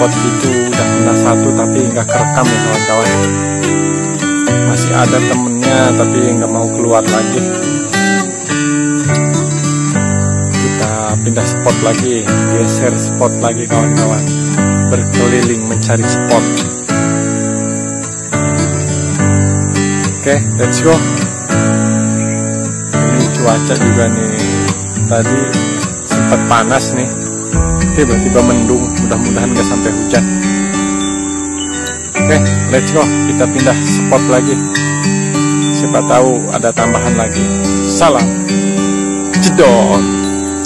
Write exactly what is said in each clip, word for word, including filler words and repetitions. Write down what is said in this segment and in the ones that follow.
spot itu udah pindah satu tapi nggak kerekam ya kawan-kawan. Masih ada temennya tapi nggak mau keluar lagi. Kita pindah spot lagi, geser spot lagi kawan-kawan, berkeliling mencari spot. Oke, let's go. Ini cuaca juga nih, tadi sempat panas nih, tiba-tiba mendung, mudah-mudahan gak sampai hujan. Oke, let's go, kita pindah spot lagi, siapa tahu ada tambahan lagi. Salam jedor.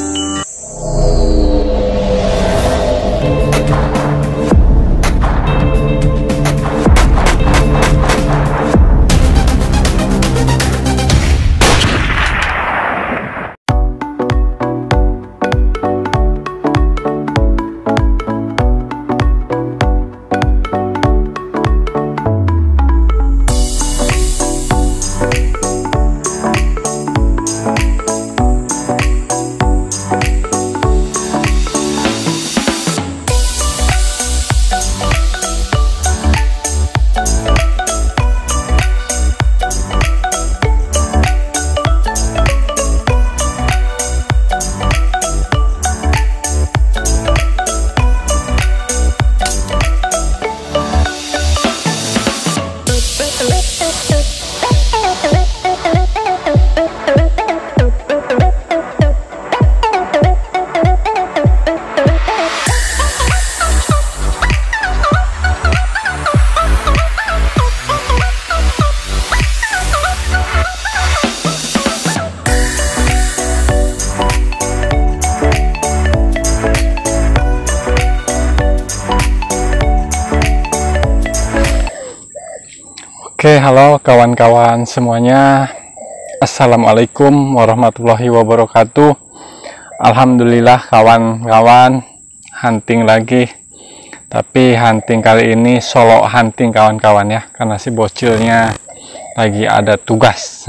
Oke, halo kawan-kawan semuanya. Assalamualaikum warahmatullahi wabarakatuh. Alhamdulillah kawan-kawan, hunting lagi. Tapi hunting kali ini solo hunting kawan-kawan ya, karena si bocilnya lagi ada tugas.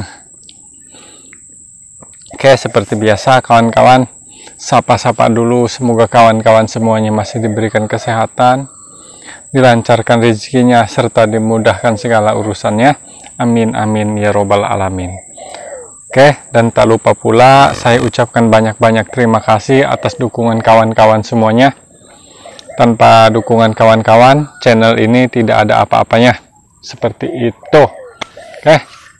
Oke, seperti biasa kawan-kawan, sapa-sapa dulu. Semoga kawan-kawan semuanya masih diberikan kesehatan, dilancarkan rezekinya, serta dimudahkan segala urusannya. Amin amin ya robbal alamin. Oke, dan tak lupa pula saya ucapkan banyak-banyak terima kasih atas dukungan kawan-kawan semuanya. Tanpa dukungan kawan-kawan, channel ini tidak ada apa-apanya. Seperti itu. Oke,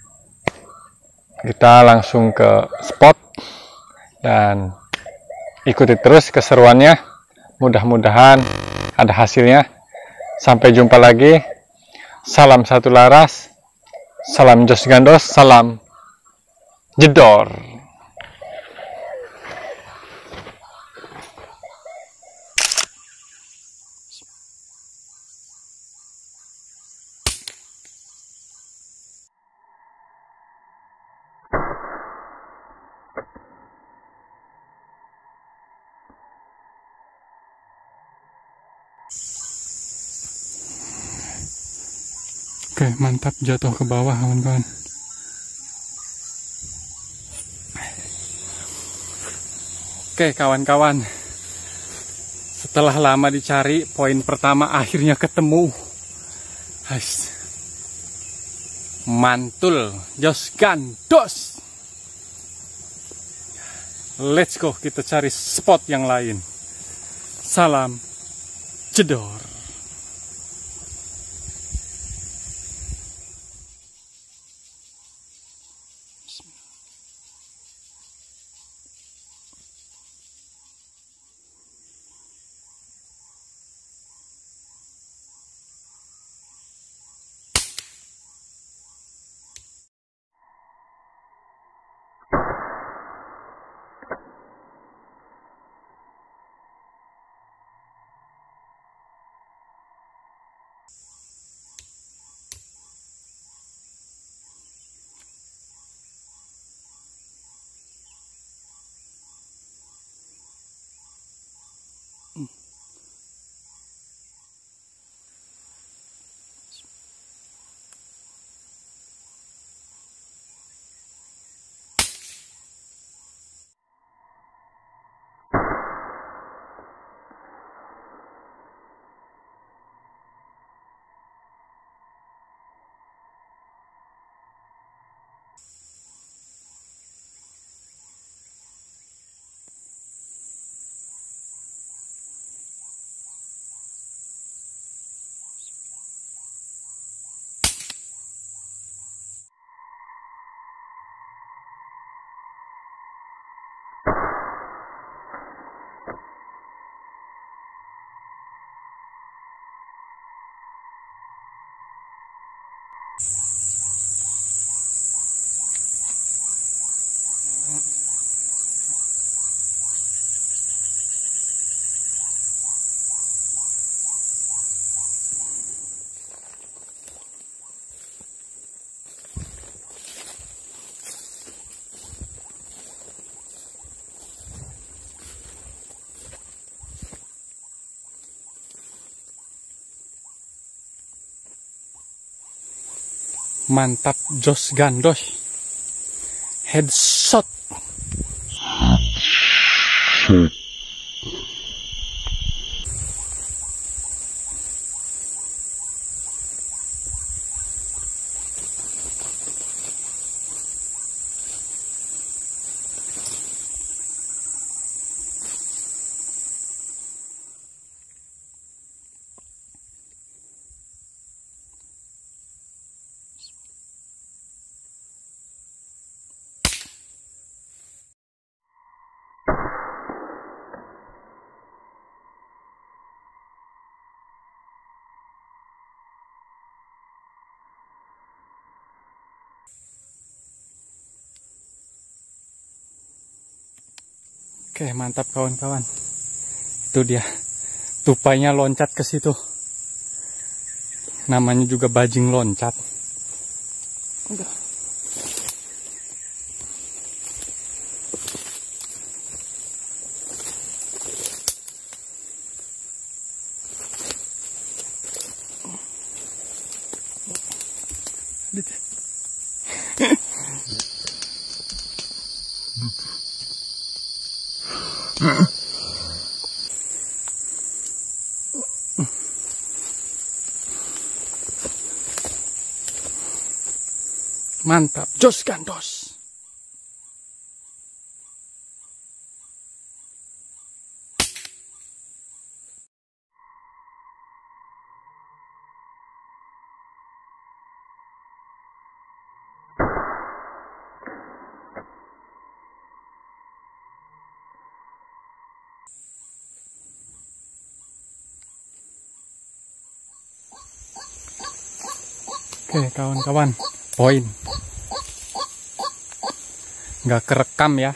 kita langsung ke spot dan ikuti terus keseruannya. Mudah-mudahan ada hasilnya. Sampai jumpa lagi. Salam satu laras, salam jos gandos, salam jedor. Oke, mantap, jatuh ke bawah kawan-kawan. Oke kawan-kawan, setelah lama dicari, poin pertama akhirnya ketemu. Guys, mantul jos gandos. Let's go, kita cari spot yang lain. Salam jedor. Mantap, jos gandos. Headshot. Oke, mantap kawan-kawan. Itu dia. Tupainya loncat ke situ. Namanya juga bajing loncat. Udah. Mantap, jos gandos. Oke kawan-kawan, poin. Nggak kerekam ya.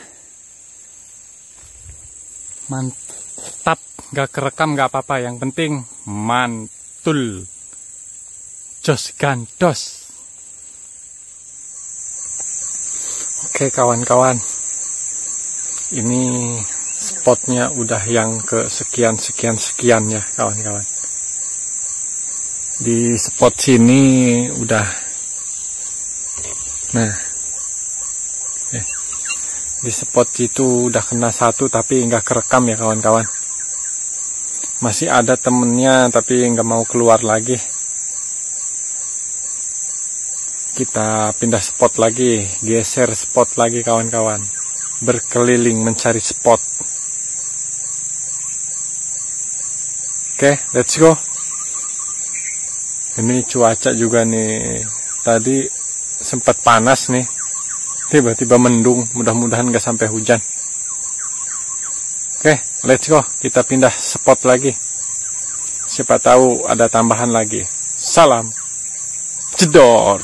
Mantap, nggak kerekam nggak apa-apa. Yang penting mantul. Jos gandos. Oke kawan-kawan, ini spotnya udah yang ke sekian-sekian-sekian ya kawan-kawan. Di spot sini udah, nah, eh, di spot itu udah kena satu tapi nggak kerekam ya kawan-kawan. Masih ada temennya tapi nggak mau keluar lagi. Kita pindah spot lagi, geser spot lagi kawan-kawan. Berkeliling mencari spot. Oke, let's go. Ini cuaca juga nih, tadi sempat panas nih, tiba-tiba mendung, mudah-mudahan gak sampai hujan. Oke, let's go, kita pindah spot lagi, siapa tahu ada tambahan lagi. Salam jedor.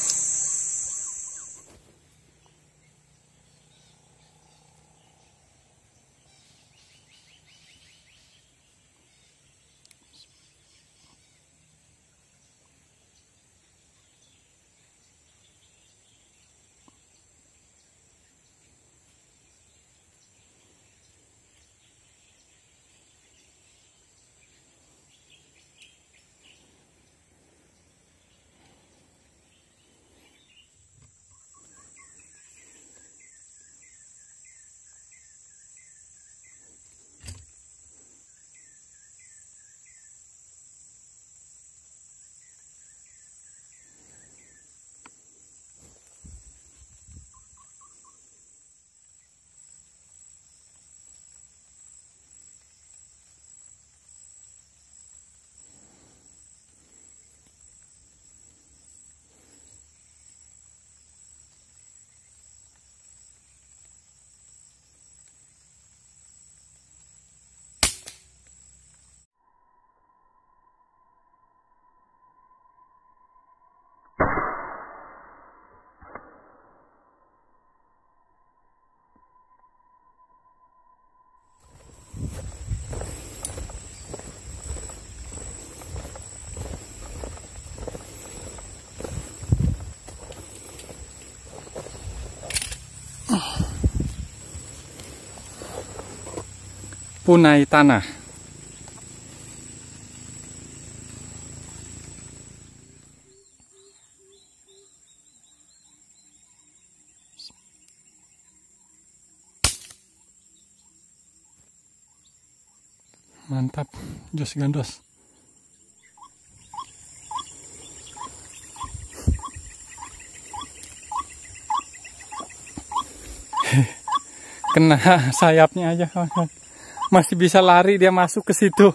Punai tanah. Mantap, jos gandos. Kena sayapnya aja kawan-kawan. Masih bisa lari dia masuk ke situ.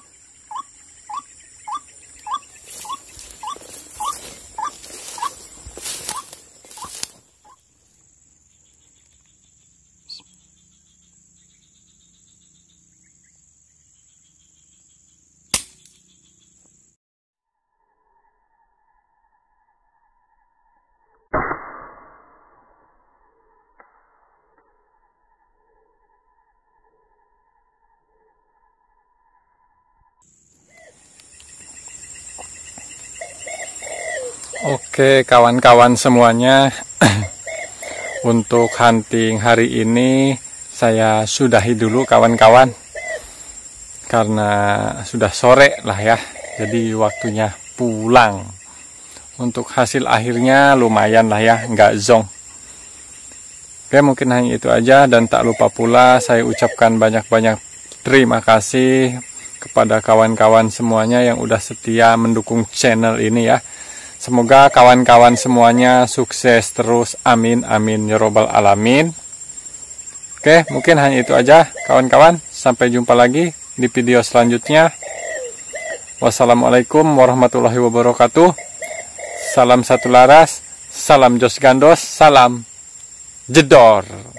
Oke kawan-kawan semuanya, untuk hunting hari ini saya sudahi dulu kawan-kawan, karena sudah sore lah ya, jadi waktunya pulang. Untuk hasil akhirnya lumayan lah ya, nggak zong. Oke, mungkin hanya itu aja, dan tak lupa pula saya ucapkan banyak-banyak terima kasih kepada kawan-kawan semuanya yang udah setia mendukung channel ini ya. Semoga kawan-kawan semuanya sukses terus, amin amin ya robbal alamin. Oke, mungkin hanya itu aja kawan-kawan, sampai jumpa lagi di video selanjutnya. Wassalamualaikum warahmatullahi wabarakatuh. Salam satu laras, salam jos gandos, salam jedor.